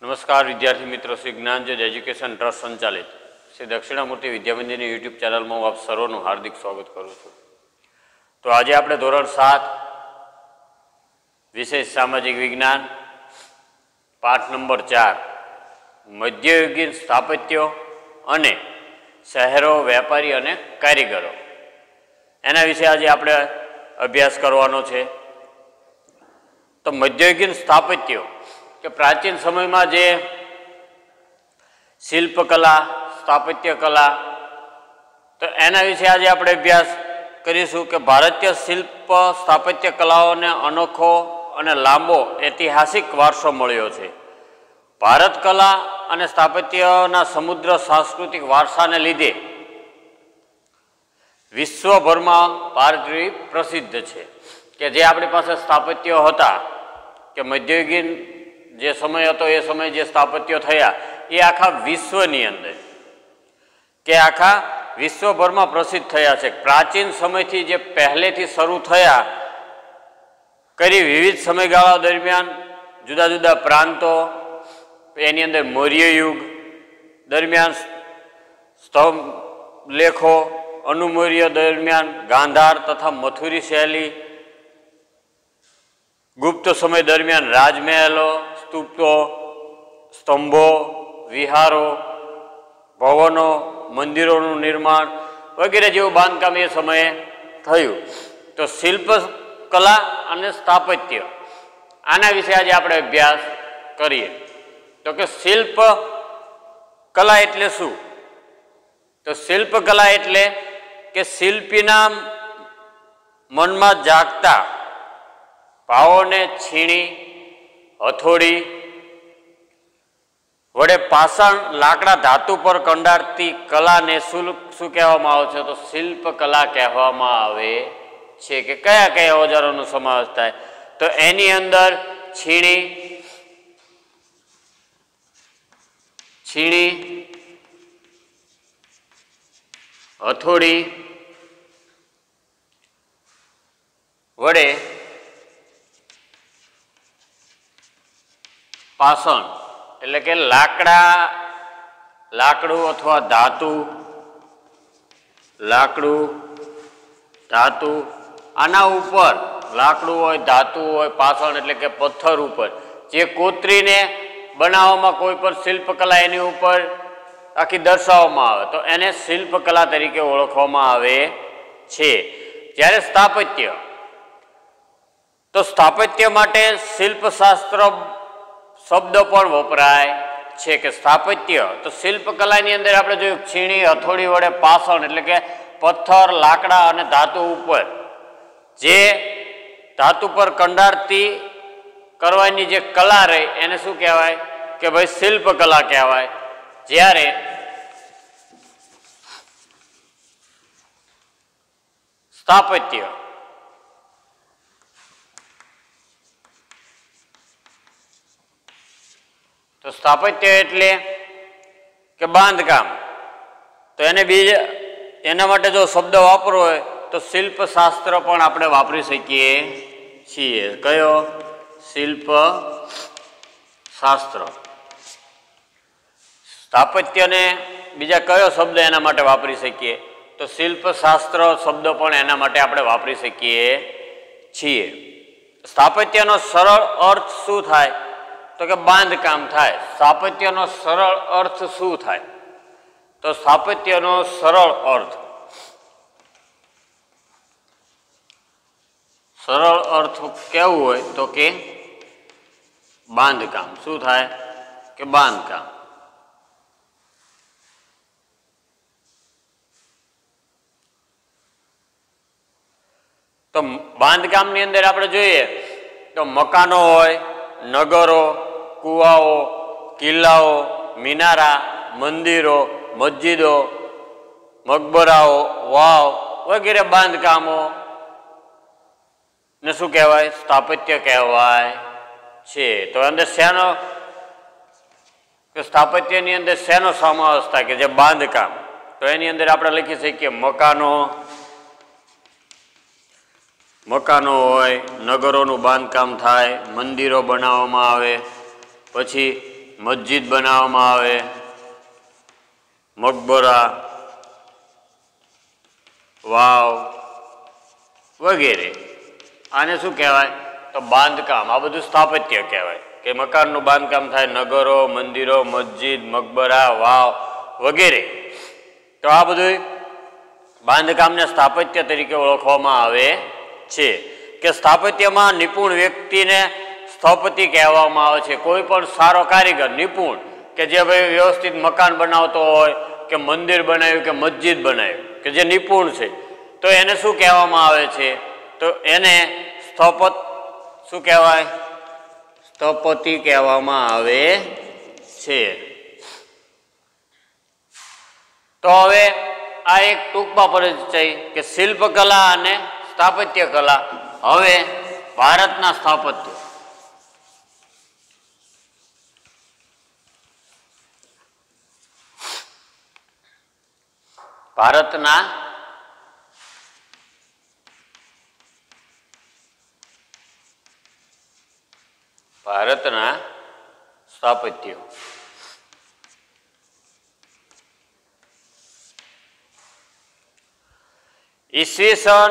नमस्कार विद्यार्थी मित्रों, श्री ज्ञानज्योत एज्युकेशन ट्रस्ट संचालित श्री दक्षिणामूर्ति विद्यामंदिर यूट्यूब चैनल में आप सर्वનું हार्दिक स्वागत करूँ छूँ। तो आज આપણે ધોરણ 7 विषय सामाजिक विज्ञान पाठ नंबर 4 मध्ययुगीन स्थापत्यो अने शहरों व्यापारी अने कारीगरो एना विषे आज આપણે अभ्यास करवानो छे। तो मध्ययुगीन स्थापत्यो कि प्राचीन समय में जे शिल्पकला स्थापत्य कला तो एना विषे आज आप अभ्यास करीशुं कि भारतीय शिल्प स्थापत्य कलाओं ने अनोखो अने लांबो ऐतिहासिक वारसो मळ्यो छे। भारत कला अने स्थापत्यना समुद्र सांस्कृतिक वारसा ने लीधे विश्वभर में भारतीय प्रसिद्ध है कि जे अपनी पास स्थापत्यो हता कि मध्ययुगीन जे समय हतो ए समय जे स्थापत्यो थया ए आखा विश्वनी अंदर के आखा विश्वभर में प्रसिद्ध थया छे। प्राचीन समय थी जे पहले थी शुरू थया करी विविध समयगाळा दरमियान जुदा जुदा प्रांतों एनी अंदर मौर्य युग दरमियान स्तंभ लेखो अनुमौर्य दरमियान गांधार तथा मथुरी शैली गुप्त समय दरमियान राजमहलों स्तूपो स्तंभों विहारों भवनों मंदिरों निर्माण वगैरह जेवुं बांधकाम ए समये थयुं। तो शिल्प कला अने स्थापत्य आना विषे आज आपणे अभ्यास करीए। तो कि शिल्प कला एटले शुं? तो शिल्प कला एटले कि शिल्पीना मनमा जागता भावोने छीणी हथोड़ी वडे पाषाण लाकड़ा धातु पर कंडारती कला ने शू कहेवामां आवे छे? तो शिल्प कला कहेवामां आवे छे। कि कया कया औजारोनो समावेश थाय? तो एनी अंदर छीणी हथोड़ी वडे पाषाण એટલે કે લાકડું અથવા ધાતુ આના ઉપર લાકડું હોય ધાતુ હોય પાષાણ એટલે કે પથ્થર ઉપર જે કોતરીને બનાવવામાં કોઈ પણ શિલ્પકલા એની ઉપર આખી દર્શાવવામાં આવે તો એને શિલ્પકલા તરીકે ઓળખવામાં આવે છે। જ્યારે સ્થાપત્ય તો સ્થાપત્ય માટે શિલ્પશાસ્ત્ર शब्द पण वपराय छे कि स्थापत्य तो शिल्पकलानी अंदर आपणे जोयुं छीणी हथोड़ी वडे पाषाण एटले के पत्थर लाकड़ा अने धातु उपर जे धातु पर कंडारती करवानी जे कला रही एने शुं कहेवाय के भाई शिल्पकला कहेवाय। ज्यारे स्थापत्य तो स्थापत्य एटले के बांधकाम तो एने बीजा एना माटे जो शब्द वापरवो होय तो शिल्पशास्त्र पण आपणे वापरी शकीए छीए। कयो? शिल्पशास्त्र। स्थापत्य ने बीजा कयो शब्द एना माटे वापरी शकीए? तो शिल्पशास्त्र शब्द पण एना माटे आपणे वापरी शकीए छीए। स्थापत्यनो सरळ अर्थ शुं थाय? तो कि बांधकाम थाय। स्थापत्यनो सरल अर्थ शू थाय? तो स्थापत्यनो सरल अर्थ केवुं होय तो कि बांधकाम। शू थाय? कि बांधकाम। तो बांधकामनी अंदर आपणे जोईए तो मकानो होय नगरों कुआओ किल्लाओ मीनारा मंदिरों मस्जिदों मकबराओ वाव वगैरह बांधकामों ने शुं कहेवाय? स्थापत्य कहेवाय छे। तो अंदर शेनो स्थापत्यनी अंदर शेनो समावेश थाय के जे बांधकाम तो एनी अंदर आपणे लखी शकीए मकानो होय नगरोनुं बांधकाम थाय मंदिरो बनाववामां आवे पछी મસ્જિદ બનાવવામાં આવે, મકબરા, વાવ વગેરે. આને શું કહેવાય? તો બાંધકામ. આ બધું સ્થાપત્ય કહેવાય કે મકાનનું બાંધકામ થાય, નગરો, મંદિરો, મસ્જિદ, મકબરા, વાવ વગેરે. તો આ બધું બાંધકામને સ્થાપત્ય તરીકે ઓળખવામાં આવે છે. કે સ્થાપત્યમાં નિપુણ વ્યક્તિને સ્થપતિ કહેવામાં આવે છે. કોઈ પણ સારો કારીગર, નિપુણ, કે જે ભાઈ વ્યવસ્થિત મકાન બનાવતો હોય, કે મંદિર બનાવ્યું, કે મસ્જિદ બનાવ્યું, કે જે નિપુણ છે, તો એને શું કહેવામાં આવે છે? તો એને શું કહેવાય? સ્થપતિ કહેવામાં આવે છે. તો હવે આ એક ટૂંકમાં પરિચય કે શિલ્પકલા અને સ્થાપત્ય કલા. હવે ભારતના સ્થાપત્ય. ભારતના સ્થાપત્ય. ઈસવીસન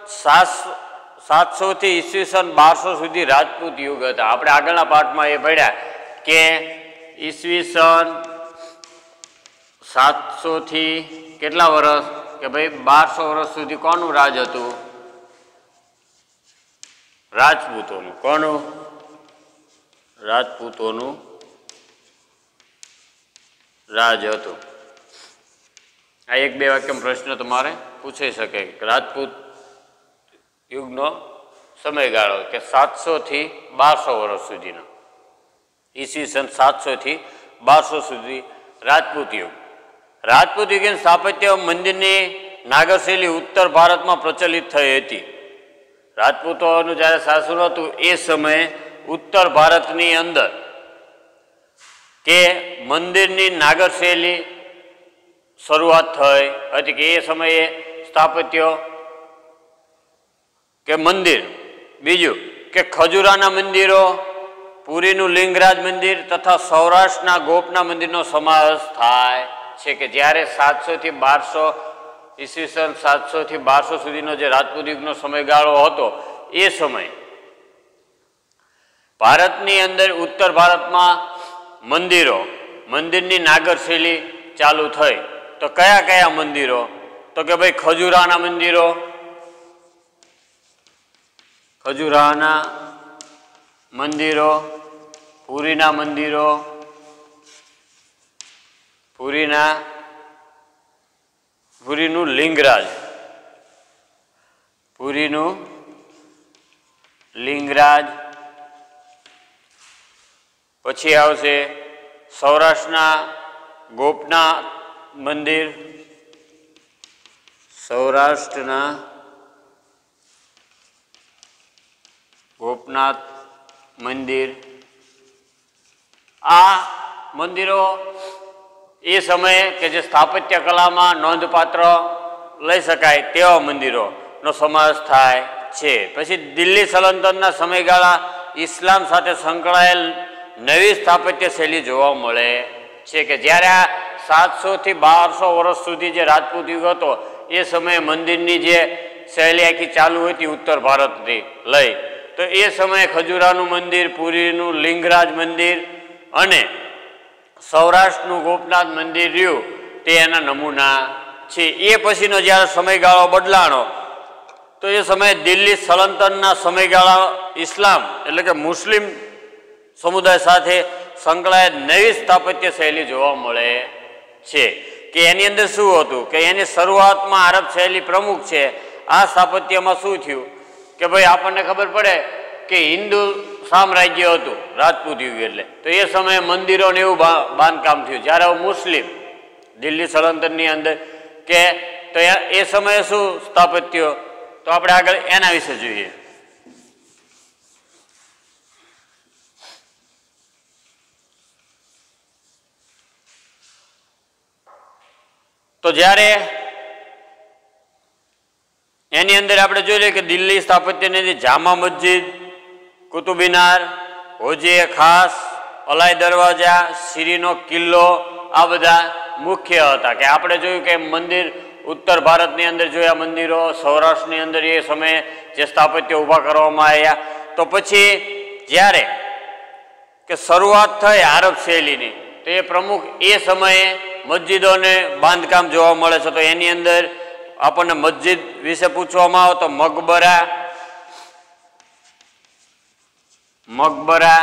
700 થી ઈસવીસન 1200 સુધી રાજપૂત યુગ હતા. આપણે આગળના પાઠમાં એ ભણ્યા કે ઈસવીસન 700 થી કેટલા વર્ષ? કે ભાઈ 1200 વર્ષ સુધી કોનું રાજ હતું? રાજપૂતોનું. કોનું? રાજપૂતોનું રાજ હતું. આ એક બે વાક્યમાં પ્રશ્ન તમારે પૂછાઈ શકે કે રાજપૂત યુગનો સમયગાળો કે 700 થી 1200 વર્ષ સુધીનો. ઈસવીસન 700 થી 1200 સુધી રાજપૂત યુગ. રાજપૂત યુગની સ્થાપત્ય મંદિરની નાગરશૈલી ઉત્તર ભારતમાં પ્રચલિત થઈ હતી. રાજપૂતોનું જ્યારે શાસન હતું એ સમયે ઉત્તર ભારતની અંદર કે મંદિરની નાગરશૈલી શરૂઆત થઈ હતી. કે એ સમયે સ્થાપત્યો કે મંદિર, બીજું કે ખજુરાના મંદિરો, પુરીનું લિંગરાજ મંદિર તથા સૌરાષ્ટ્રના ગોપના મંદિરનો સમાવેશ થાય છે. કે જ્યારે 700 થી 1200 ઈસવીસન 700 થી 1200 સુધીનો જે રાજપૂત યુગનો સમયગાળો હતો એ સમય ભારતની અંદર ઉત્તર ભારતમાં મંદિરની નાગરશૈલી ચાલુ થઈ. તો કયા કયા મંદિરો? તો કે ભાઈ ખજુરાના મંદિરો, પુરીના મંદિરો, પુરીનું લિંગરાજ, પછી આવશે સૌરાષ્ટ્રના ગોપનાથ મંદિર, આ મંદિરો એ સમયે કે જે સ્થાપત્ય કલામાં નોંધપાત્ર લઈ શકાય તેવા મંદિરોનો સમાવેશ થાય છે. પછી દિલ્હી સલ્તનતના સમયગાળા ઇસ્લામ સાથે સંકળાયેલ નવી સ્થાપત્ય શૈલી જોવા મળે છે. કે જ્યારે આ 700 થી 1200 વર્ષ સુધી જે રાજપૂત યુગ હતો એ સમયે મંદિરની જે શૈલી આખી ચાલુ હતી ઉત્તર ભારતથી લઈ, તો એ સમયે ખજુરાનું મંદિર, પુરીનું લિંગરાજ મંદિર અને સૌરાષ્ટ્રનું ગોપનાથ મંદિર રહ્યું તે એના નમૂના છે. એ પછીનો જ્યારે સમયગાળો બદલાણો તો એ સમયે દિલ્હી સલ્તનતના સમયગાળા ઇસ્લામ એટલે કે મુસ્લિમ સમુદાય સાથે સંકળાયેલ નવી સ્થાપત્ય શૈલી જોવા મળે છે. કે એની અંદર શું હતું કે એની શરૂઆતમાં આરબ શૈલી પ્રમુખ છે. આ સ્થાપત્યમાં શું થયું કે ભાઈ આપણને ખબર પડે કે હિન્દુ સામ્રાજ્ય હતું રાજપૂત યુગ એટલે, તો એ સમયે મંદિરોને એવું બાંધકામ થયું. જ્યારે મુસ્લિમ દિલ્હી સલ્તનતની અંદર કે તો એ સમયે શું સ્થાપત્યો, તો આપણે આગળ એના વિશે જોઈએ. તો જ્યારે એની અંદર આપણે જોઈ લઈએ કે દિલ્હી સ્થાપત્યની અંદર જામા મસ્જિદ, કુતુબ મિનાર, હોજે ખાસ, અલાઈ દરવાજા, શીરીનો કિલ્લો, આ બધા મુખ્ય હતા. કે આપણે જોયું કે મંદિર ઉત્તર ભારતની અંદર જોયા મંદિરો, સૌરાષ્ટ્રની અંદર એ સમયે જે સ્થાપત્ય ઊભા કરવામાં આવ્યા. તો પછી જ્યારે કે શરૂઆત થઈ આરબ શૈલીની, તો એ પ્રમુખ એ સમયે મસ્જિદોને બાંધકામ જોવા મળે છે. તો એની અંદર આપણને મસ્જિદ વિશે પૂછવામાં આવે તો મકબરા,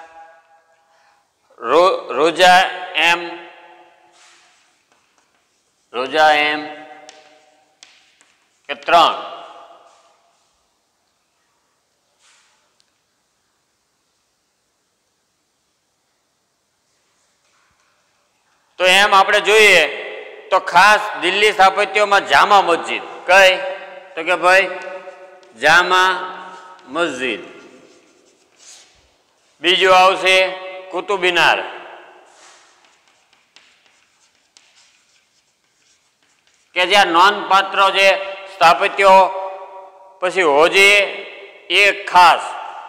રોજા એમ કે 3, તો એમ આપણે જોઈએ તો ખાસ દિલ્હી સ્થાપત્યોમાં જામા મસ્જિદ, કઈ તો કે ભાઈ જામા મસ્જિદ. બીજું આવશે કુતુબ મિનાર, કે જ્યાં નોંધપાત્ર જે સ્થાપત્યો. પછી હોજી એ ખાસ,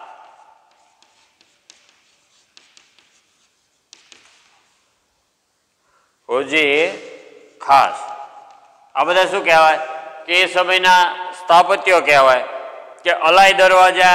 આ બધા શું કહેવાય કે એ સમયના સ્થાપત્યો કહેવાય. કે અલાઈ દરવાજા,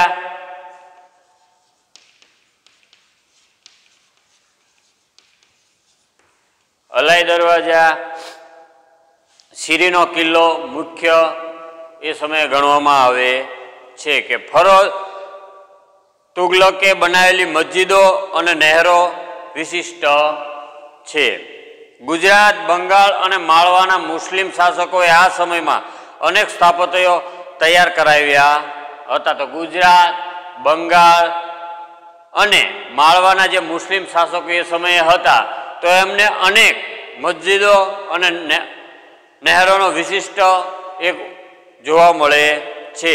શીરીનો કિલ્લો મુખ્ય એ સમયે ગણવામાં આવે છે. કે ફરોઝ તુગલકે બનાવેલી મસ્જિદો અને નહેરો વિશિષ્ટ છે. ગુજરાત, બંગાળ અને માળવાના મુસ્લિમ શાસકોએ આ સમયમાં અનેક સ્થાપત્યો તૈયાર કરાવ્યા હતા. તો ગુજરાત, બંગાળ અને માળવાના જે મુસ્લિમ શાસકો એ સમયે હતા, તો એમને અનેક મસ્જિદો અને નહેરોનો વિશિષ્ટ એક જોવા મળે છે.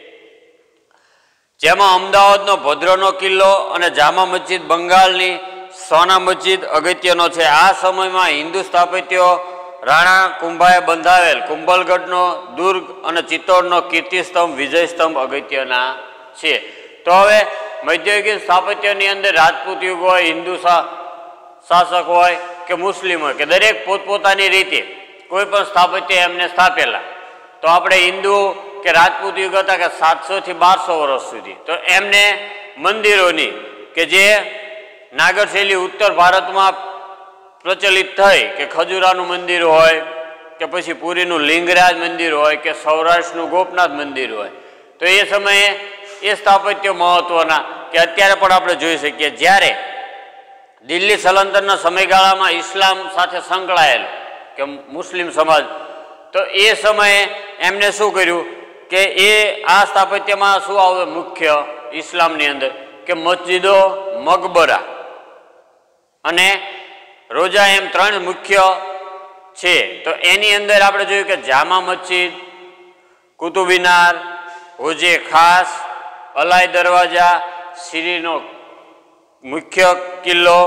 જેમાં અમદાવાદનો ભદ્રનો કિલ્લો અને જામા મસ્જિદ બંગાળની સોના મસ્જિદ અગત્યનો છે. આ સમયમાં હિન્દુ સ્થાપત્યો રાણા કુંભાએ બંધાવેલ કુંભલગઢનો દુર્ગ અને ચિત્તોડનો કીર્તિસ્તંભ, વિજયસ્તંભ અગત્યના છે. તો હવે મધ્યયુગીન સ્થાપત્યની અંદર રાજપૂત યુગ હોય, હિન્દુ શાસક હોય કે મુસ્લિમ હોય, કે દરેક પોતપોતાની રીતે કોઈ પણ સ્થાપત્ય એમને સ્થાપેલા. તો આપણે હિન્દુ કે રાજપૂત યુગ હતા કે 700 થી 1200 વર્ષ સુધી, તો એમને મંદિરોની કે જે નાગર શૈલી ઉત્તર ભારતમાં પ્રચલિત થઈ, કે ખજુરાનું મંદિર હોય, કે પછી પુરીનું લિંગરાજ મંદિર હોય, કે સૌરાષ્ટ્રનું ગોપનાથ મંદિર હોય, તો એ સમયે એ સ્થાપત્ય મહત્વના. કે અત્યારે પણ આપણે જોઈ શકીએ જ્યારે દિલ્હી સલ્તનતના સમયગાળામાં ઇસ્લામ સાથે સંકળાયેલ કે મુસ્લિમ સમાજ, તો એ સમયે એમને શું કર્યું કે એ આ સ્થાપત્યમાં શું આવે મુખ્ય ઇસ્લામની અંદર કે મસ્જિદો, મકબરા અને રોજા એમ 3 મુખ્ય છે. તો એની અંદર આપણે જોયું કે જામા મસ્જિદ, કુતુબ મિનાર, હોજે ખાસ, અલાઈ દરવાજા, શીરીનો મુખ્ય કિલ્લો.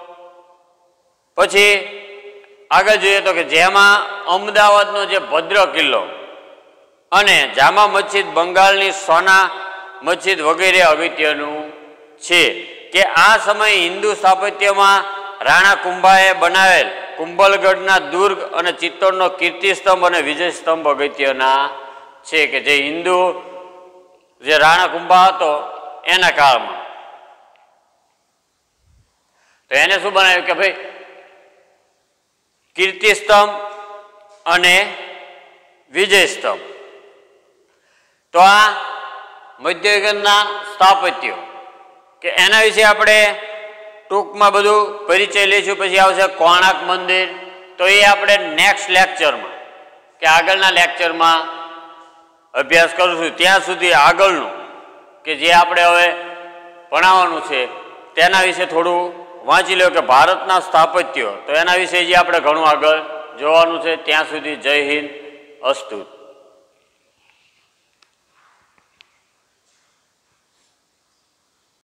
પછી આગળ જોઈએ તો કે જેમાં અમદાવાદનો જે ભદ્ર કિલ્લો અને જામા મસ્જિદ બંગાળની સોના મસ્જિદ વગેરે અગત્યનું છે. કે આ સમયે હિન્દુ સ્થાપત્યમાં રાણા કુંભાએ બનાવેલ કુંભલગઢના દુર્ગ અને ચિત્તોડનો કીર્તિસ્તંભ અને વિજયસ્તંભ અગત્યના છે. કે જે હિન્દુ જે રાણા કુંભા હતો એના કાળમાં, તો એને શું બનાવ્યું કે ભાઈ કીર્તિસ્તંભ અને વિજયસ્તંભ. તો આ મધ્યયુગના સ્થાપત્યો કે એના વિશે આપણે ટૂંકમાં બધું પરિચય લઈશું. પછી આવશે કોણાર્ક મંદિર, તો એ આપણે નેક્સ્ટ લેક્ચરમાં કે આગળના લેક્ચરમાં અભ્યાસ કરીશું. ત્યાં સુધી આગળનું કે જે આપણે હવે ભણાવવાનું છે તેના વિશે થોડું વાંચી લો કે ભારતના સ્થાપત્યો, તો એના વિશે જે આપણે ઘણું આગળ જોવાનું છે. ત્યાં સુધી જય હિન્દ, અસ્તુ.